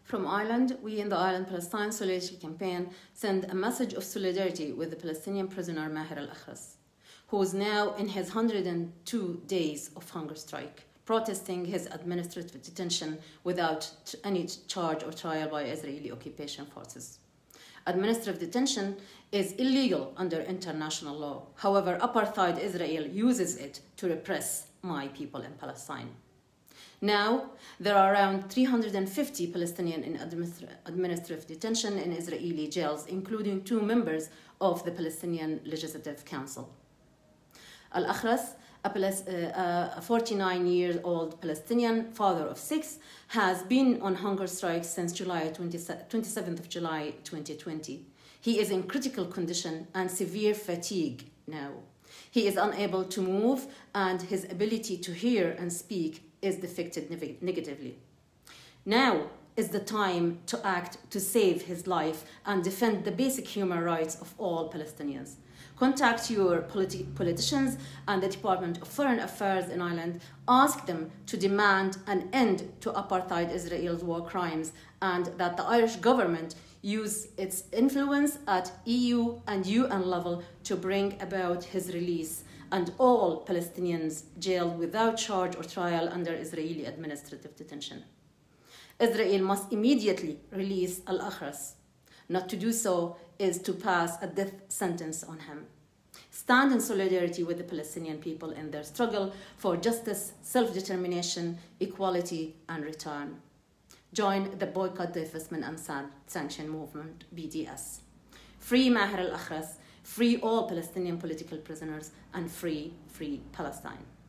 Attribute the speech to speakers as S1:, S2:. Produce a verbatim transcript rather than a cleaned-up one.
S1: From Ireland, we in the Ireland-Palestine Solidarity Campaign send a message of solidarity with the Palestinian prisoner Maher Al Akhras, who is now in his one hundred two days of hunger strike, protesting his administrative detention without any charge or trial by Israeli occupation forces. Administrative detention is illegal under international law. However, apartheid Israel uses it to repress my people in Palestine. Now, there are around three hundred fifty Palestinians in administ administrative detention in Israeli jails, including two members of the Palestinian Legislative Council. Al Akhras, a forty-nine-year-old Palestinian, father of six, has been on hunger strike since July twenty-seventh of July twenty twenty. He is in critical condition and severe fatigue now. He is unable to move, and his ability to hear and speak is affected negatively. Now is the time to act to save his life and defend the basic human rights of all Palestinians. Contact your politi politicians and the Department of Foreign Affairs in Ireland. Ask them to demand an end to apartheid Israel's war crimes, and that the Irish government use its influence at E U and U N level to bring about his release, and all Palestinians jailed without charge or trial under Israeli administrative detention. Israel must immediately release Al Akhras. Not to do so is to pass a death sentence on him. Stand in solidarity with the Palestinian people in their struggle for justice, self-determination, equality, and return. Join the Boycott, Divestment and Sanction Movement, B D S. Free Maher Al Akhras, free all Palestinian political prisoners, and free, free Palestine.